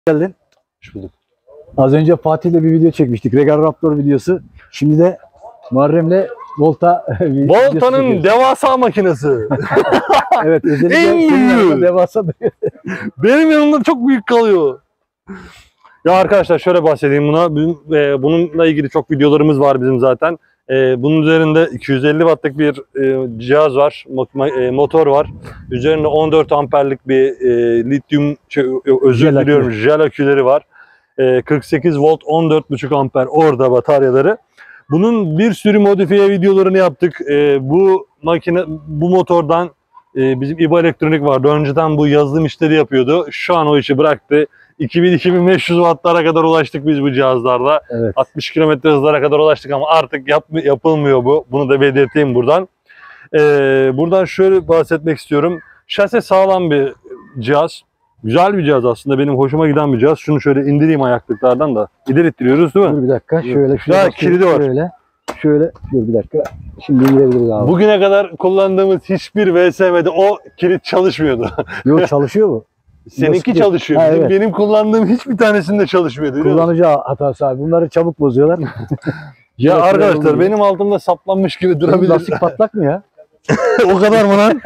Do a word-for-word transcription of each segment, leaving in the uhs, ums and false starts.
Geldin. Hoş bulduk. Az önce Fatih'le bir video çekmiştik. Regal Raptor videosu. Şimdi de Muharrem'le Volta Volta'nın devasa makinesi. Evet, özellikle En senin büyüğü. yanında devasa duruyor. Benim yanımda çok büyük kalıyor. Ya arkadaşlar şöyle bahsedeyim buna. Bizim, e, bununla ilgili çok videolarımız var bizim zaten. E, bunun üzerinde iki yüz elli wattlık bir e, cihaz var, mo- e, motor var. Üzerinde on dört amperlik bir e, lityum, şey, özür Jel diliyorum, akü. jel aküleri var. E, kırk sekiz volt, on dört buçuk amper orada bataryaları. Bunun bir sürü modifiye videolarını yaptık. E, bu makine, bu motordan e, bizim İBA Elektronik vardı. Önceden bu yazılım işleri yapıyordu. Şu an o işi bıraktı. iki bin iki bin beş yüz wattlara kadar ulaştık biz bu cihazlarla. Evet. altmış kilometre hızlara kadar ulaştık ama artık yap, yapılmıyor bu. Bunu da belirteyim buradan. Ee, buradan şöyle bahsetmek istiyorum. Şase sağlam bir cihaz. Güzel bir cihaz aslında. Benim hoşuma giden bir cihaz. Şunu şöyle indireyim ayaklıklardan da. İleri ittiriyoruz değil mi? Dur bir dakika. Şöyle Ya, şuraya kilidi var. Şöyle. Şöyle. Dur bir dakika. Şimdi girebiliriz abi. Bugüne kadar kullandığımız hiçbir V S M'de o kilit çalışmıyordu. Yok, çalışıyor bu. Seninki Nasıl? çalışıyor. Ha, Benim, evet. benim kullandığım hiçbir tanesinde çalışmıyordu. biliyor musun? Kullanıcı hatası abi. Bunları çabuk bozuyorlar. Ya Evet, arkadaşlar evet. benim altımda saplanmış gibi Senin durabilir. lastik patlak mı ya? O kadar mı lan?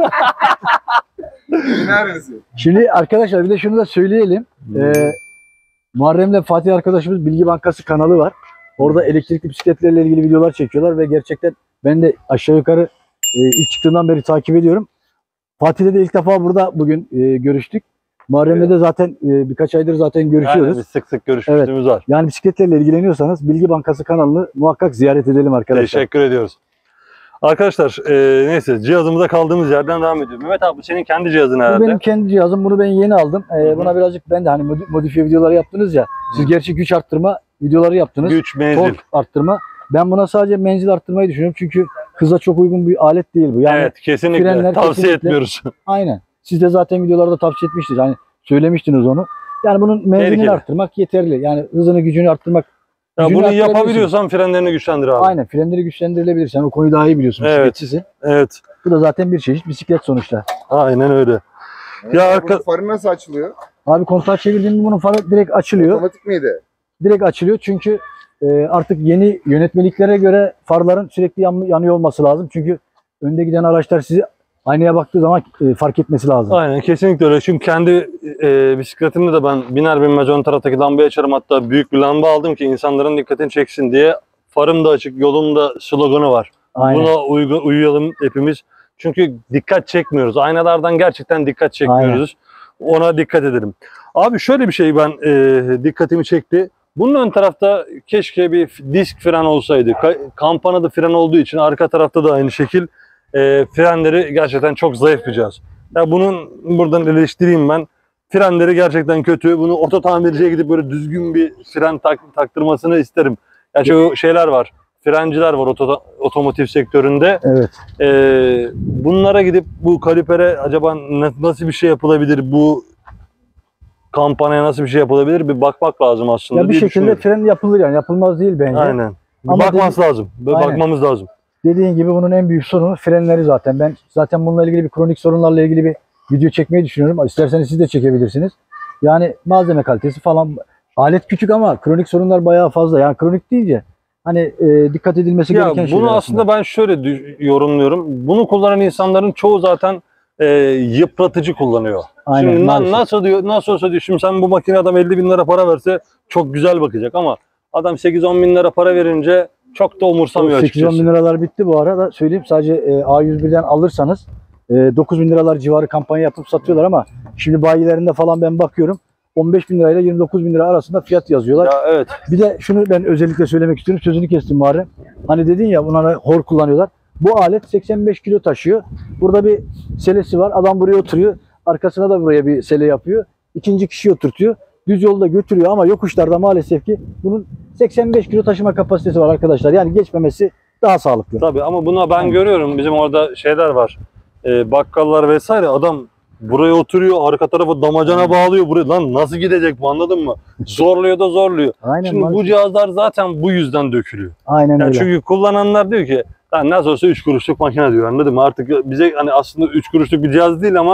Neresi? Şimdi arkadaşlar bir de şunu da söyleyelim. Ee, Muharrem'le Fatih arkadaşımız Bilgi Bankası kanalı var. Orada elektrikli bisikletlerle ilgili videolar çekiyorlar ve gerçekten ben de aşağı yukarı e, ilk çıktığından beri takip ediyorum. Fatih'le de ilk defa burada bugün e, görüştük. Muharrem'le de zaten e, birkaç aydır zaten görüşüyoruz. Yani biz sık sık görüşmüşlüğümüz var. Yani bisikletlerle ilgileniyorsanız Bilgi Bankası kanalını muhakkak ziyaret edelim arkadaşlar. Teşekkür ediyoruz. Arkadaşlar e, neyse cihazımıza kaldığımız yerden devam ediyoruz. Mehmet abi bu senin kendi cihazın Bu herhalde. benim kendi cihazım. Bunu ben yeni aldım. Ee, Hı hı. buna birazcık ben de hani modi- modifiye videoları yaptınız ya. Siz gerçi güç arttırma videoları yaptınız. Güç, menzil. Tork arttırma. Ben buna sadece menzil arttırmayı düşünüyorum. Çünkü hıza çok uygun bir alet değil bu. Yani evet kesinlikle frenler tavsiye kesinlikle- etmiyoruz. aynen. Siz de zaten videolarda tavsiye etmiştiniz. Hani söylemiştiniz onu. Yani bunun menzilini Tehlikeli. arttırmak yeterli. Yani hızını gücünü arttırmak. Ya gücünü bunu arttırabilirsin. yapabiliyorsan frenlerini güçlendir abi. Aynen. Frenleri güçlendirilebilir. Sen o konuyu daha iyi biliyorsun. Evet. Bisikletçisin. Evet. Bu da zaten bir çeşit bisiklet sonuçta. Aynen öyle. Ya arka- bunun farı nasıl açılıyor? Abi kontağı çevirdiğinde bunun farı direkt açılıyor. Otomatik miydi? Direkt açılıyor çünkü e, artık yeni yönetmeliklere göre farların sürekli yan- yanıyor olması lazım. Çünkü önde giden araçlar sizi aynaya baktığı zaman e, fark etmesi lazım. Aynen kesinlikle öyle. Çünkü kendi e, bisikletimde de ben biner binmez ön taraftaki lambayı açarım. Hatta büyük bir lamba aldım ki insanların dikkatini çeksin diye. Farım da açık, yolum da sloganı var. Aynen. Buna uygu- uyuyalım hepimiz. Çünkü dikkat çekmiyoruz. Aynalardan gerçekten dikkat çekmiyoruz. Ona dikkat edelim. Abi şöyle bir şey ben e, dikkatimi çekti. Bunun ön tarafta keşke bir disk fren olsaydı. Ka- kampanalı fren olduğu için arka tarafta da aynı şekil e, frenleri gerçekten çok zayıf bir cihaz. Ya bunun buradan eleştireyim ben. Frenleri gerçekten kötü. Bunu oto tamirciye gidip böyle düzgün bir fren tak- taktırmasını isterim. Ya şu şeyler var. Frenciler var oto- otomotiv sektöründe. Evet. Ee, bunlara gidip bu kalipere acaba na- nasıl bir şey yapılabilir, bu kampanyaya nasıl bir şey yapılabilir bir bakmak lazım aslında. Ya bir diye şekilde düşünüyorum. fren yapılır yani. Yapılmaz değil bence. Aynen. Bir Ama bakması lazım. Bir Aynen. bakmamız lazım. Dediğin gibi bunun en büyük sorunu frenleri zaten. Ben zaten bununla ilgili bir kronik sorunlarla ilgili bir video çekmeyi düşünüyorum. İsterseniz siz de çekebilirsiniz. Yani malzeme kalitesi falan. Alet küçük ama kronik sorunlar bayağı fazla. Yani kronik deyince hani e, dikkat edilmesi Ya gereken şeyler bunu aslında ben şöyle dü- yorumluyorum. Bunu kullanan insanların çoğu zaten e, yıpratıcı kullanıyor. Aynen, Şimdi na- maalesef. nasıl diyor, nasıl olsa diyor. Şimdi sen bu makine adam elli bin lira para verse çok güzel bakacak ama adam sekiz on bin lira para verince çok da umursamıyor sekiz on açıkçası. bin liralar bitti bu arada. Söyleyeyim sadece e, A yüz birden alırsanız e, dokuz bin liralar civarı kampanya yapıp satıyorlar ama şimdi bayilerinde falan ben bakıyorum on beş bin lirayla yirmi dokuz bin lira arasında fiyat yazıyorlar. Ya evet. Bir de şunu ben özellikle söylemek istiyorum. Sözünü kestim Muharrem. Hani dedin ya bunlara hor kullanıyorlar. Bu alet seksen beş kilo taşıyor. Burada bir selesi var. Adam buraya oturuyor. Arkasına da buraya bir sele yapıyor. İkinci kişiyi oturtuyor. Düz yolda götürüyor ama yokuşlarda maalesef ki bunun seksen beş kilo taşıma kapasitesi var arkadaşlar. Yani geçmemesi daha sağlıklı. Tabii ama buna ben Aynen. görüyorum. Bizim orada şeyler var. E, bakkallar vesaire. Adam buraya oturuyor. Arka tarafa damacana bağlıyor. Buraya lan nasıl gidecek bu, anladın mı? Zorluyor da zorluyor. Aynen. Şimdi bu maalesef. cihazlar zaten bu yüzden dökülüyor. Aynen Yani öyle. çünkü kullananlar diyor ki lan nasıl olsa üç kuruşluk makine diyor, anladın mı? Artık bize hani aslında üç kuruşluk bir cihaz değil ama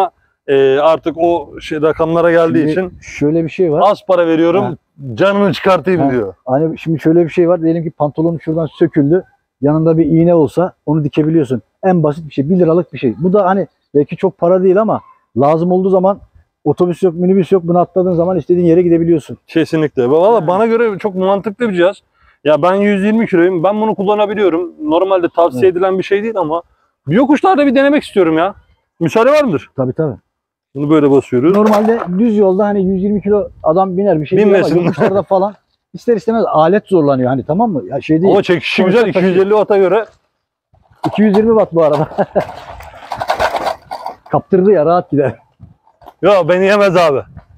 e, artık o şey, rakamlara geldiği Şimdi için şöyle bir şey var. az para veriyorum, Ha. canını çıkartayım Ha. diyor. Hani şimdi şöyle bir şey var. Diyelim ki pantolonun şuradan söküldü. Yanında bir iğne olsa onu dikebiliyorsun. En basit bir şey. bir liralık bir şey. Bu da hani belki çok para değil ama lazım olduğu zaman otobüs yok, minibüs yok. Bunu atladığın zaman istediğin yere gidebiliyorsun. Kesinlikle. Valla Ha. bana göre çok mantıklı bir cihaz. Ya ben yüz yirmi kiloyum. Ben bunu kullanabiliyorum. Normalde tavsiye Evet. edilen bir şey değil ama bir yokuşlarda bir denemek istiyorum ya. Müsaade var mıdır? Tabii tabii. Bunu böyle basıyoruz. Normalde düz yolda hani yüz yirmi kilo adam biner bir şey değil ama Binmesin. yokuşlarda falan ister istemez alet zorlanıyor hani, tamam mı? Ya şey değil. Ama çekişi Sonuçta güzel. iki yüz elli watt'a göre. iki yüz yirmi watt bu arada. Kaptırdı ya, rahat gider. Ya beni yemez abi.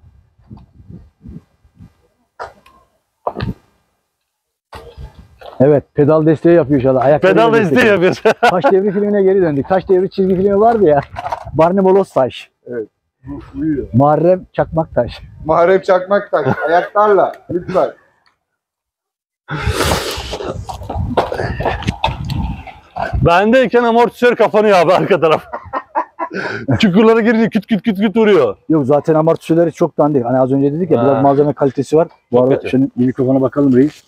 Evet, pedal desteği yapıyor inşallah. Ayaklarıyla Pedal desteği destek. yapıyoruz. Taş Devri filmine geri döndük. Taş Devri çizgi filmi vardı ya. Barney Molostaş. Uyuyor. Muharrem Çakmaktaş. Muharrem Çakmaktaş. Ayaklarla. Lütfen. Bendeyken amortisör kapanıyor abi arka taraf. Çukurlara girince küt küt küt küt vuruyor. Yok zaten amortisörleri çok dandik. Hani az önce dedik ya, Ha. biraz malzeme kalitesi var. Bu Çok arada kötü. şimdi bir mikrofona bakalım reis.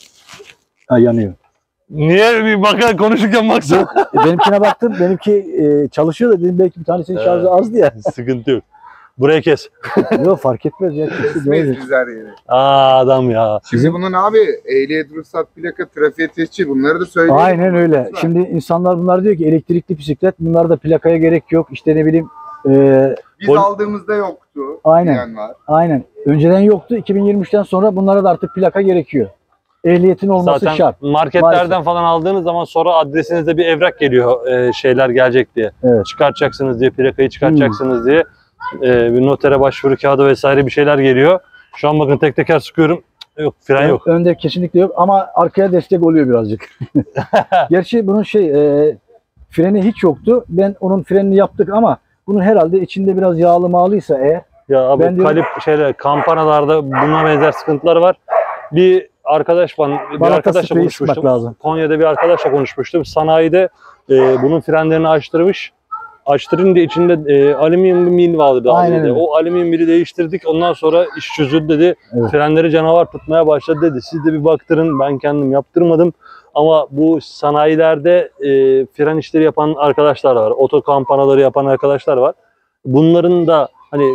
Ha, yanıyor. Niye bir bakar konuşurken baksana. E, benimkine baktım. Benimki e, çalışıyor da dedim belki bir tanesinin şarjı azdı ya. Sıkıntı yok. Buraya kes. Yok fark etmez ya. Kesmeyiz biz her yeri. Aa adam ya. Şimdi bunun abi ehliyet, ruhsat, plaka, trafiğe tescil bunları da söyleyelim. Aynen öyle. Lütfen. Şimdi insanlar bunlar diyor ki elektrikli bisiklet. Bunlar da plakaya gerek yok. İşte ne bileyim. e, Biz Pol- aldığımızda yoktu. Aynen. Diyen var. aynen. Önceden yoktu. iki bin yirmi üçten sonra bunlara da artık plaka gerekiyor. Ehliyetin olması Zaten şart. marketlerden Maalesef. falan aldığınız zaman sonra adresinizde bir evrak geliyor e, şeyler gelecek diye. Evet. Çıkartacaksınız diye, plakayı çıkartacaksınız diye. E, bir notere başvuru kağıdı vesaire bir şeyler geliyor. Şu an bakın tek teker sıkıyorum. Yok fren yok. Önde kesinlikle yok ama arkaya destek oluyor birazcık. Gerçi bunun şey e, freni hiç yoktu. Ben onun frenini yaptık ama bunun herhalde içinde biraz yağlı mağlıysa eğer. Ya abi Ben diyorum- kalip şeyler kampanalarda buna benzer sıkıntılar var. Bir arkadaş ben bir Balata arkadaşla spreyi sıkmak konuşmuştum. lazım. Konya'da bir arkadaşla konuşmuştum. Sanayide e, bunun frenlerini açtırmış. Açtırınca içinde e, alüminyum bir mil vardı. Aynen dedi. öyle. O alüminyum mili değiştirdik. Ondan sonra iş çözüldü dedi. Evet. Frenleri canavar tutmaya başladı dedi. Siz de bir baktırın. Ben kendim yaptırmadım. Ama bu sanayilerde e, fren işleri yapan arkadaşlar var. Oto kampanaları yapan arkadaşlar var. Bunların da hani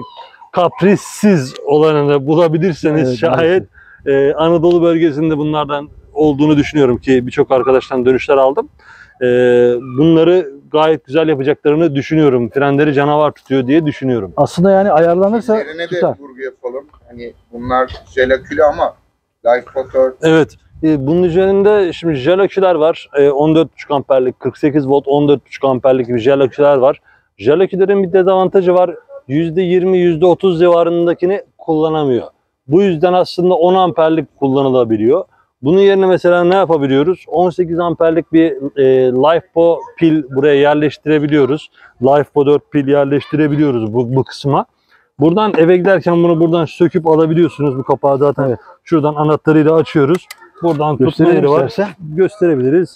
kaprissiz olanını bulabilirseniz Evet, şayet e, Anadolu bölgesinde bunlardan olduğunu düşünüyorum ki birçok arkadaştan dönüşler aldım. E, bunları gayet güzel yapacaklarını düşünüyorum. Frenleri canavar tutuyor diye düşünüyorum. Aslında yani ayarlanırsa Üzerine de tutar. vurgu yapalım. Hani bunlar jelakülü ama life motor. Evet. E, bunun üzerinde şimdi jel aküler var. E, on dört buçuk amperlik, kırk sekiz volt, on dört buçuk amperlik gibi jel aküler var. Jel akülerin bir dezavantajı var. yüzde yirmi yüzde otuz civarındakini kullanamıyor. Bu yüzden aslında on amperlik kullanılabiliyor. Bunun yerine mesela ne yapabiliyoruz? on sekiz amperlik bir e, LifePo pil buraya yerleştirebiliyoruz. LifePo dört pil yerleştirebiliyoruz bu, bu kısma. Buradan eve giderken bunu buradan söküp alabiliyorsunuz. Bu kapağı zaten Evet. şuradan anahtarıyla açıyoruz. Buradan tutma Gösterelim yeri var. istersen. Gösterebiliriz.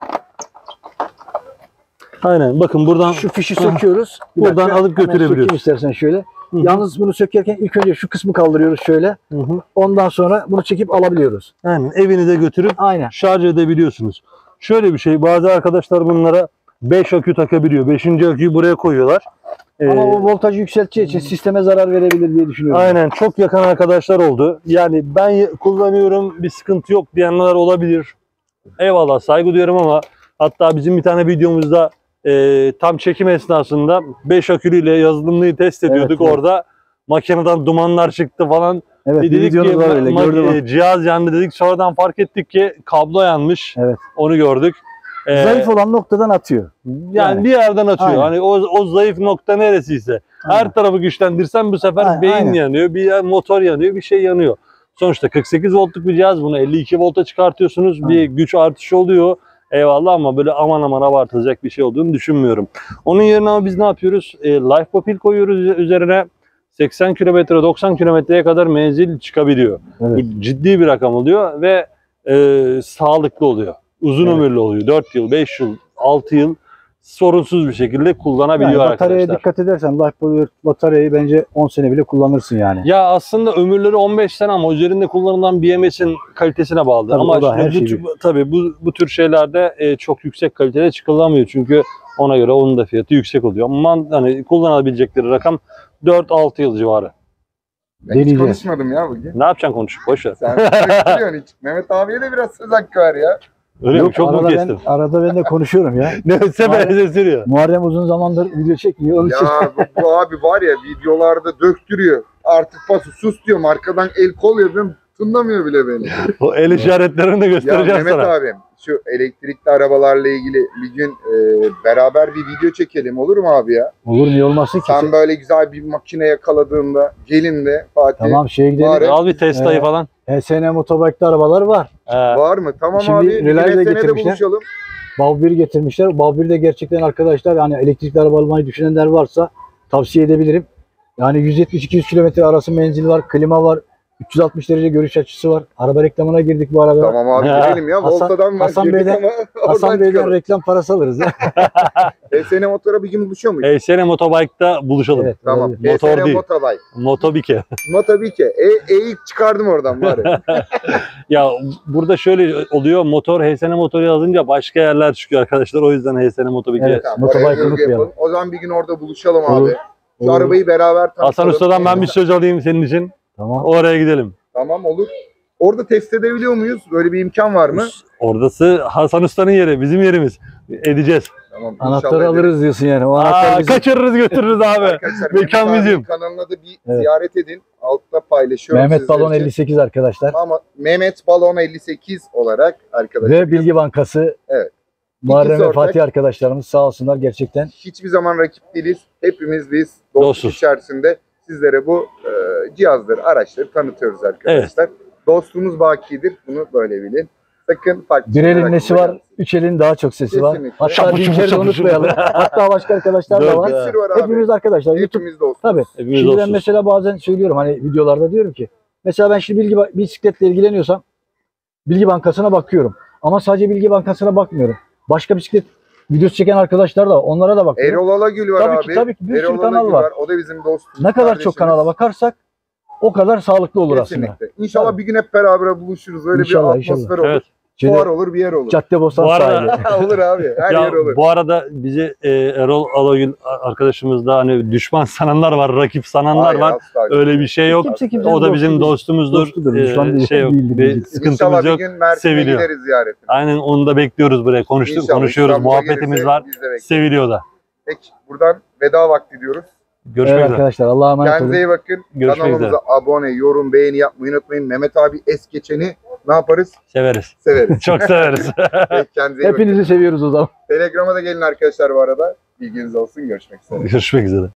Aynen bakın buradan Şu fişi söküyoruz. Bir Buradan dakika, alıp hemen götürebiliyoruz. sökeyim istersen şöyle. Hı hı. Yalnız bunu sökerken ilk önce şu kısmı kaldırıyoruz şöyle. Hı hı. Ondan sonra bunu çekip alabiliyoruz. Aynen evinize götürüp Aynen. şarj edebiliyorsunuz. Şöyle bir şey, bazı arkadaşlar bunlara beş akü takabiliyor. beşinci aküyü buraya koyuyorlar. Ee, Ama o voltajı yükselteceği için sisteme zarar verebilir diye düşünüyorum. aynen çok yakan arkadaşlar oldu. Yani ben y- kullanıyorum bir sıkıntı yok diyenler olabilir. Eyvallah saygı duyuyorum ama hatta bizim bir tane videomuzda e, tam çekim esnasında beş akülüyle yazılımlıyı test ediyorduk. Evet, evet. Orada makineden dumanlar çıktı falan. Evet, Bir bir dedik ki videonuz var öyle. ma- Gördüm onu. e, cihaz yandı dedik. Sonradan fark ettik ki kablo yanmış. Evet. Onu gördük. Ee, Zayıf olan noktadan atıyor. yani, yani. bir yerden atıyor. Aynen. Hani o, o zayıf nokta neresiyse. Her Aynen. tarafı güçlendirsen bu sefer Aynen, beyin aynen. yanıyor, bir yer motor yanıyor, bir şey yanıyor. Sonuçta kırk sekiz voltluk bir cihaz, bunu elli iki volta çıkartıyorsunuz. Bir Aynen. güç artışı oluyor. Eyvallah ama böyle aman aman abartılacak bir şey olduğunu düşünmüyorum. Onun yerine ama biz ne yapıyoruz? E, LifePo pil koyuyoruz üzerine. seksen kilometre doksan kilometreye kadar menzil çıkabiliyor. Evet. Bu ciddi bir rakam oluyor ve e, sağlıklı oluyor. Uzun Evet. ömürlü oluyor. dört yıl, beş yıl, altı yıl sorunsuz bir şekilde kullanabiliyor Yani bataryaya arkadaşlar. dikkat edersen Lifebuoy bataryayı bence on sene bile kullanırsın yani. Ya aslında ömürleri on beş sene ama üzerinde kullanılan B M S'in kalitesine bağlı. Tabii ama o da şimdi her bu, şey tür- tabii bu, bu tür şeylerde e, çok yüksek kalitede çıkılamıyor. Çünkü ona göre onun da fiyatı yüksek oluyor. Ama hani kullanabilecekleri rakam dört altı yıl civarı. Ben hiç Deneyeceğiz. konuşmadım ya bugün. Ne yapacaksın konuşup boş ver. Sen söylüyorsun hiç. Mehmet abiye de biraz söz hakkı var ya. Öyle mi? Çok mu arada kestim? ben, arada ben de konuşuyorum ya. Ne sefer sürüyor. Muharrem uzun zamandır video çekmiyor. Onun için Ya bu, bu abi var ya videolarda döktürüyor. Artık pası sus diyorum. Arkadan el kol yapıyorum. Tınlamıyor bile beni. O el işaretlerini de Ya göstereceğim Mehmet sana. abim şu elektrikli arabalarla ilgili bir gün e, beraber bir video çekelim olur mu abi ya? olur niye olmasın ki? Sen böyle güzel bir makine yakaladığında gelin de Fatih. Tamam şeye gidelim. Var. Al bir Tesla'yı Ee, falan. H S N Motobike'da arabalar var. Ee, Var mı? Tamam Şimdi abi. Bir Relay de senede getirmişler. buluşalım. Bav bir getirmişler. Bav bir de gerçekten arkadaşlar yani elektrikli araba almayı düşünenler varsa tavsiye edebilirim. Yani yüz yetmiş iki yüz kilometre arası menzil var, klima var, üç yüz altmış derece görüş açısı var. Araba reklamına girdik bu arada. Tamam abi Ya. gidelim ya. Hasan- Volta'dan Hasan girdik Bey'den- ama Hasan oradan Bey'den çıkalım. reklam parası alırız. E S N motora bir gün buluşuyor muyuz? H S N Motobike'da buluşalım. Evet, Tamam. olabilir. Motor H S N değil. Motobike. Motobike. Motobike. E, E'yi çıkardım oradan bari. Ya burada şöyle oluyor. Motor H S N motoru yazınca başka yerler çıkıyor arkadaşlar. O yüzden H S N Motobike. Evet. Tamam, Motobike oraya vurgu unutmayalım. yapalım. O zaman bir gün orada buluşalım Olur. abi. Şu Olur. arabayı beraber tanıtalım. Hasan Usta'dan ben bir söz alayım senin için. Tamam. Oraya gidelim. Tamam olur. Orada test edebiliyor muyuz? Böyle bir imkan var mı? Oradası Hasan Usta'nın yeri. Bizim yerimiz. Edeceğiz. Tamam. Anahtarı inşallah ederiz. alırız diyorsun yani. O anahtar Aa, bizim. kaçırırız götürürüz abi. Arkadaşlar Mekan Mehmet abinin bizim. kanalına da bir Evet. ziyaret edin. Altta paylaşıyorum Mehmet sizler Balon için. elli sekiz arkadaşlar. Ama Mehmet Balon elli sekiz olarak arkadaşlar. Ve Bilgi Bankası. Evet. Muharrem İkisi ve ortak. Fatih arkadaşlarımız sağ olsunlar gerçekten. Hiçbir zaman rakip değiliz. Hepimiz biz dostluk Dostuz. içerisinde sizlere bu e, cihazları, araçları tanıtıyoruz arkadaşlar. Dostluğumuz bakidir. Bunu böyle bilin. Sakın farklı Bir elin şeyler nesi aklınıza var, gelmesin. üç elin daha çok sesi var. Kesinlikle. Hatta Şapı şubu Dinçer'i de şapı unutmayalım. şubu. Hatta başka arkadaşlar da Dört var. ya. Bir sürü var abi. Hepimiz arkadaşlar. YouTube, Hepimiz dostuz. tabii. Hepimiz Şimdi ben dostuz. mesela bazen söylüyorum hani videolarda diyorum ki mesela ben şimdi bilgi ba- bisikletle ilgileniyorsam Bilgi Bankası'na bakıyorum. Ama sadece Bilgi Bankası'na bakmıyorum. Başka bisiklet videosu çeken arkadaşlar da var. Onlara da bakıyorum. Erol Alagül var Tabii abi. ki, tabii ki. Bir sürü Erol kanal Alagül var. O da bizim dostumuz. Ne kadar çok kardeşimiz. kanala bakarsak o kadar sağlıklı olur aslında. Kesinlikle. İnşallah Tabii. bir gün hep beraber buluşuruz. Öyle İnşallah, bir atmosfer inşallah. olur. Evet. Şimdi Fuar olur, bir yer olur. Caddebostan Bu arada- sahili. olur abi. Her Ya yer olur. bu arada bizi e, Erol Alagül arkadaşımız da hani düşman sananlar var, rakip sananlar Hayır, var. asla. Öyle bir şey yok. Kimse kimsenin O da bizim dostu değil. dostumuzdur. Dostudur, Ee, düşman değil, şey yok. değildir Bir diyecek. sıkıntımız İnşallah yok. bir gün Mersin'e seviliyor. gideriz ziyaretine. Aynen onu da bekliyoruz buraya. Konuştuk, İnşallah konuşuyoruz. İstanbul'a Muhabbetimiz gelirse var. biz de bekleriz. Seviliyor da. Peki buradan veda vakti diyoruz. Görüşmek Evet üzere. arkadaşlar Allah'a emanet Kendinize olun. iyi bakın. Görüşmek Kanalımıza abone, yorum, beğeni yapmayı unutmayın. Mehmet abi es geçeni ne yaparız? Severiz. Severiz. Çok severiz. Peki, kendinize iyi bakın. Hepinizi seviyoruz o zaman. Telegram'a da gelin arkadaşlar bu arada. Bilginiz olsun. Görüşmek üzere. Görüşmek üzere.